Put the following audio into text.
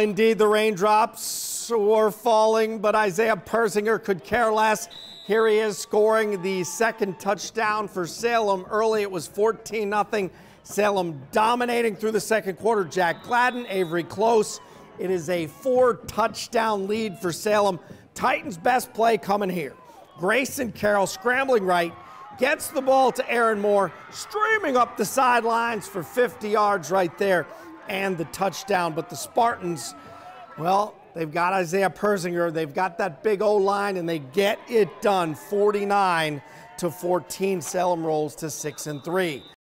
indeed, the raindrops were falling, but Isaiah Persinger could care less. Here he is scoring the second touchdown for Salem. Early it was 14-0. Salem dominating through the second quarter. Jack Gladden, Avery Close. It is a 4-touchdown lead for Salem. Titans' best play coming here. Grayson Carroll scrambling right, gets the ball to Aaron Moore, streaming up the sidelines for 50 yards right there, and the touchdown. But the Spartans, well, they've got Isaiah Persinger, they've got that big O-line, and they get it done. 49-14, Salem rolls to 6-3.